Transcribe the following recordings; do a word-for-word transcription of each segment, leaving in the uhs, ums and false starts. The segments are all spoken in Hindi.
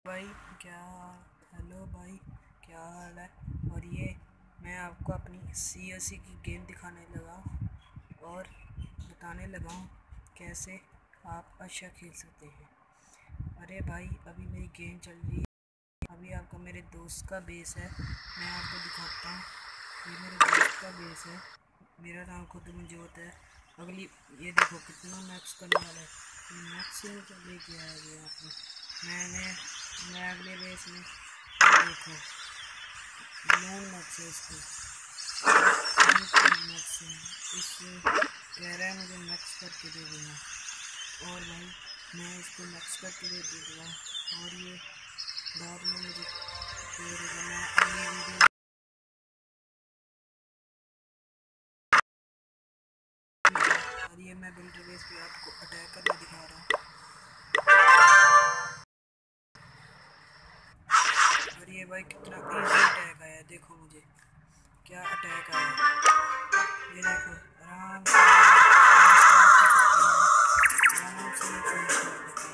भाई क्या हेलो भाई, क्या हाल है। और ये मैं आपको अपनी सी एस सी की गेम दिखाने लगा और बताने लगा हूँ कैसे आप अच्छा खेल सकते हैं। अरे भाई, अभी मेरी गेम चल रही है। अभी आपका मेरे दोस्त का बेस है, मैं आपको दिखाता हूँ। ये मेरे दोस्त का बेस है, मेरा नाम खुद मुझे होता है। अगली ये देखो कितना मैक्स करने वाला है, ये मैक्स में तो लेके आया गया यहाँ पे। मैंने मैं अगले रेस में देखो नॉन मैक्स है, इसको मैक्स है, इससे कह रहा है मुझे मैक्स करके दे देना। और भाई मैं इसको मैक्स करके दे दूँगा और ये बाद में मुझे दे देगा। मैं अगली वीडियो और ये मैं बिल्डर बेस पे आपको अटैक करके दिखा रहा हूँ। और ये भाई कितना इजी अटैक आया, देखो मुझे क्या अटैक आया। ये देखो आराम से आराम से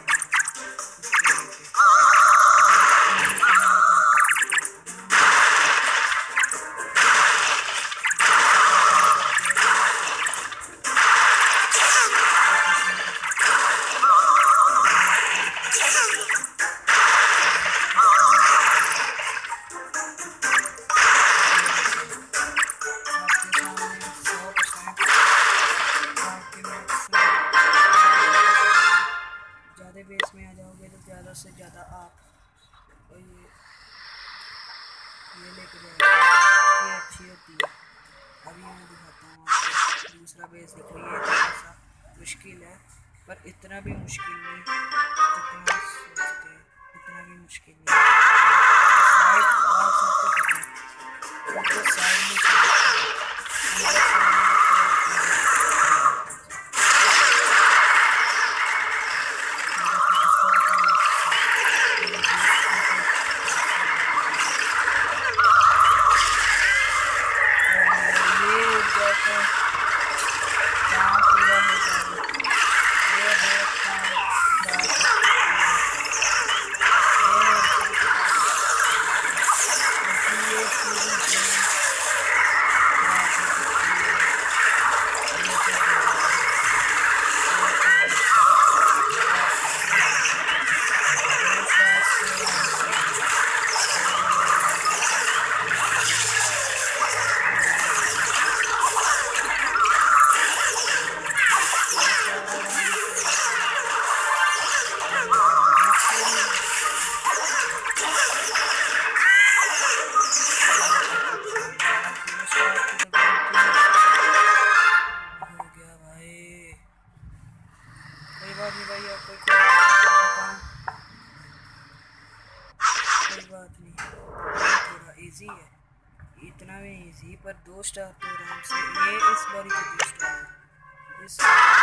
ज़्यादा बेस में आ जाओगे तो ज़्यादा से ज़्यादा आप और ये ये लेकर जाओगे, ये अच्छी होती है। अभी मैं दिखाता हूँ आपको दूसरा बेस। देखो ये थोड़ा सा मुश्किल है पर इतना भी मुश्किल नहीं जितना सोचते हैं, इतना भी मुश्किल नहीं। साइड आप सबको करना है, साइड में भाई आपको कोई बात नहीं, थोड़ा इजी है, इतना भी इजी पर दो स्टार तो आराम से। ये इस बारी के दो स्टार है, इस